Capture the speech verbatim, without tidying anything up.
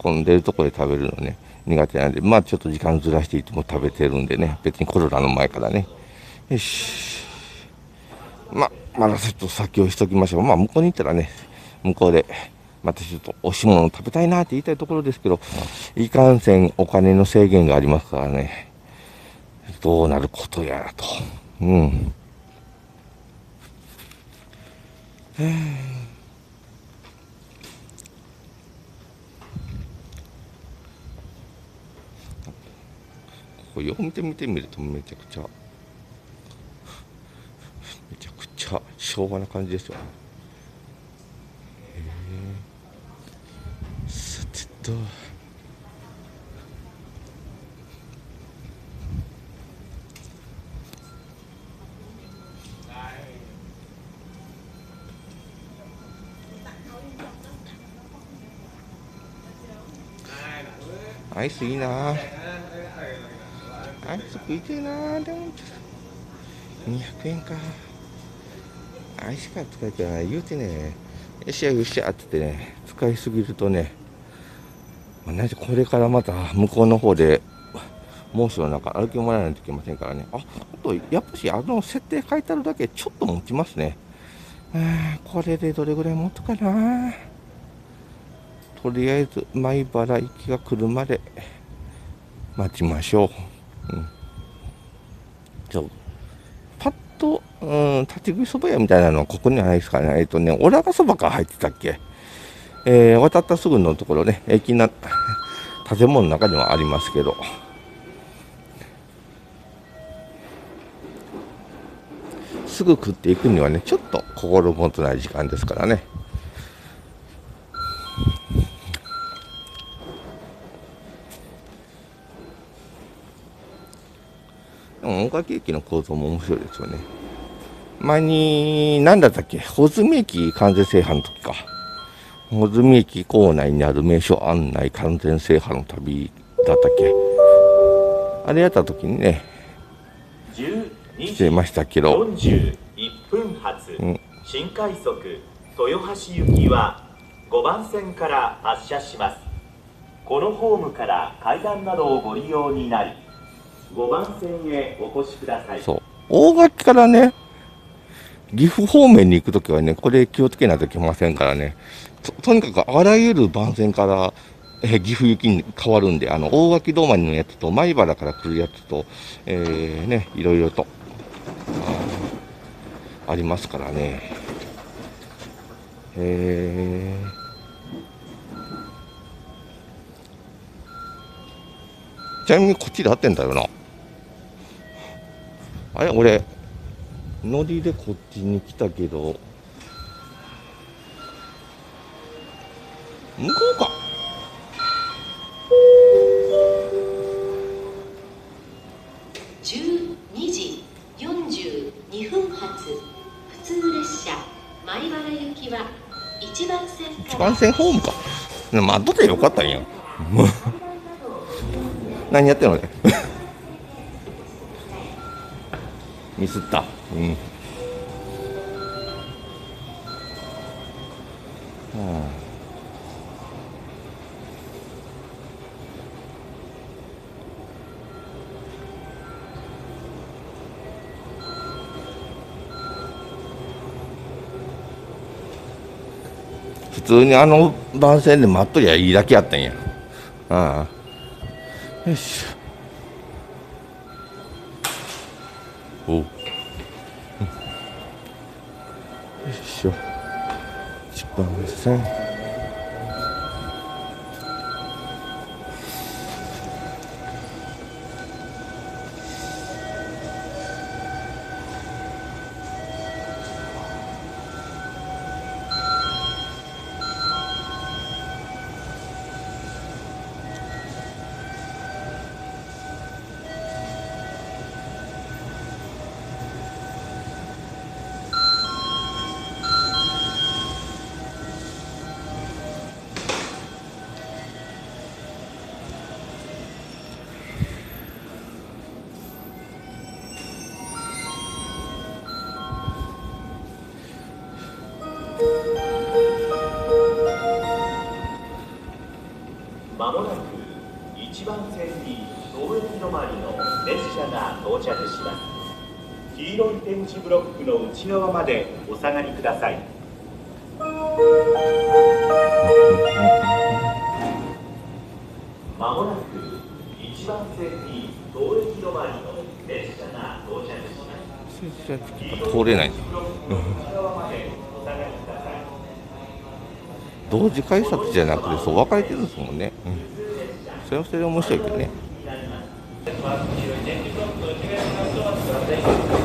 混んでるところで食べるのね、苦手なんで、まあちょっと時間ずらしていつも食べてるんでね、別にコロナの前からね。よし。まあ、まだちょっと先をしときましょう。まあ向こうに行ったらね、向こうで、またちょっと美味しいものを食べたいなって言いたいところですけど、いかんせんお金の制限がありますからね、どうなることやらと。うん。ここよく見て見てみるとめちゃくちゃ、めちゃくちゃ昭和な感じですよね。さてと。アイスいいな。アイス食いてえな。でもにひゃくえんか。アイスカード使いたいな言うてね、よっしゃよっしゃって言ってね、使いすぎるとね、まあ、なんせこれからまた向こうの方で猛暑の中歩き回らないといけませんからね。あ、あとやっぱしあの設定書いてあるだけちょっと持ちますね。あこれでどれぐらい持つかな。とりあえず米原行きが来るまで待ちましょう。うん。そう。パッと、うん、立ち食いそば屋みたいなのはここにはないですかね。えっとね、オラがそばから入ってたっけ。えー、渡ったすぐのところね、駅な、建物の中にはありますけど。すぐ食っていくにはね、ちょっと心もとない時間ですからね。でも、大垣駅の構造も面白いですよね。前に、何だったっけ、穂積駅完全制覇の時か。穂積駅構内にある名所案内完全制覇の旅だったっけ。あれやった時にね、来てましたけど。 よんじゅういっぷん発、うん、新快速豊橋行きはごばん線から発車します。このホームから階段などをご利用になり、ごばん線へお越しください。 そう。大垣からね、岐阜方面に行くときはね、これ気をつけないといけませんからね。と, とにかくあらゆる番線から、えー、岐阜行きに変わるんで、あの、大垣止まりのやつと、米原から来るやつと、えー、ね、いろいろと、あ, ありますからね。えー、ちなみにこっちで合ってんだよな。あれ俺、乗りでこっちに来たけど、向こうか。 じゅうにじよんじゅうにふん発普通列車米原行きはいちばん線からいちばん線ホームか。待っとってよかったんや。何やってんのね。ミスった。うん。はあ、普通にあの番線で待っとりゃいいだけやったんや。ああ。よいしょ。おう。よいしょ。一番線。 まもなくいちばん線に当駅止まりの列車が到着します。黄色い点字ブロックの内側までお下がりください。まもなくいちばん線に当駅止まりの列車が到着します。 通れない。同時改札じゃなくてそう分かれてるんですもんね。うん、それはそれで面白いけどね。